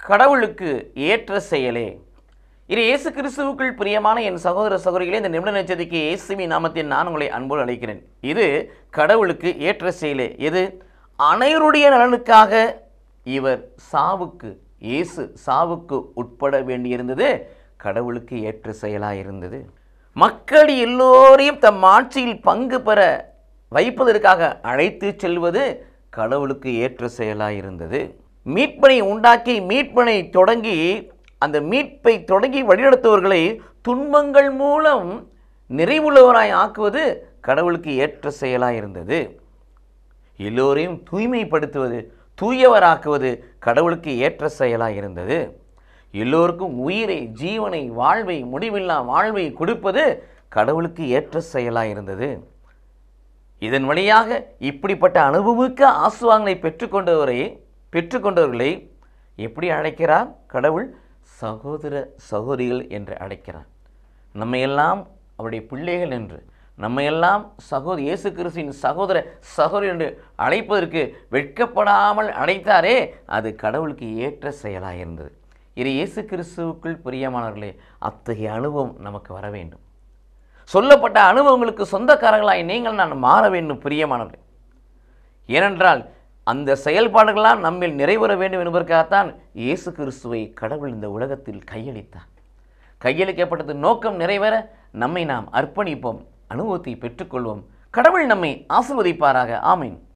கடவுளுக்கு ஏற்ற செயலே. இது இயேசு கிறிஸ்துவுக்குள் பிரியமான என் சகோதர சகோதரிகளே, இந்த நிமிட நட்சத்திரக்கு இயேசுவின் நாமத்தில் நான் உங்களை அன்போடு அழைக்கிறேன். இது கடவுளுக்கு ஏற்ற செயலே. எது? அனைவருடைய நலனுக்காக இவர் இயேசு சாவுக்கு உட்பட வேண்டியிருந்தது கடவுளுக்கு ஏற்ற செயலாக இருந்தது. மக்கள் எல்லோரையும் தம் ஆட்சியில் பங்கு பெற வைப்பதற்காக அழைத்து செல்வது கடவுளுக்கு ஏற்ற செயலாக இருந்தது. மீட்பனை உண்டாக்கி மீட்பனை தொடங்கி அந்த மீட்பை தொடங்கி வழிநடத்துவர்களை துன்பங்கள் மூலம் நிறைவுள்ளவராய் ஆக்குவது கடவுளுக்கு ஏற்ற செயலாக இருந்தது. எல்லோரையும் தூய்மைப்படுத்துவது, தூயவராக்குவது கடவுளுக்கு ஏற்ற செயலாக இருந்தது. எல்லோருக்கும் உயிரை, ஜீவனை, வாழ்வை, முடிவில்லா வாழ்வை கொடுப்பது கடவுளுக்கு ஏற்ற செயலாக இருந்தது. இதன் வழியாக இப்படிப்பட்ட அனுபவமிக்க ஆசுவாங்களை பெற்றுக்கொண்டவர்களை எப்படி அழைக்கிறார்? கடவுள் சகோதர சகோதரிகள் என்று அழைக்கிறார். நம்மையெல்லாம் அவருடைய பிள்ளைகள் என்று, நம்மையெல்லாம் இயேசு கிறிஸ்துவின் சகோதர சகோதரி என்று அழைப்பதற்கு வெட்கப்படாமல் அழைத்தாரே, அது கடவுளுக்கு ஏற்ற செயலாக இருந்தது. இது இயேசு கிறிஸ்துவுக்குள் பிரியமானவர்களே, அத்தகைய அனுபவம் நமக்கு வர வேண்டும். சொல்லப்பட்ட அனுபவங்களுக்கு சொந்தக்காரர்களாய் நீங்கள் நான் மாற வேண்டும் பிரியமானவர்களே. ஏனென்றால் அந்த செயல்பாடுகளால் நம்மில் நிறைவேற வேண்டும் என்பதற்காகத்தான் இயேசு கிறிஸ்துவை கடவுள் இந்த உலகத்தில் கையளித்தார். கையளிக்கப்பட்டது நோக்கம் நிறைவேற நம்மை நாம் அர்ப்பணிப்போம், அனுபவத்தை பெற்றுக்கொள்வோம். கடவுள் நம்மை ஆசீர்வதிப்பாராக. ஆமீன்.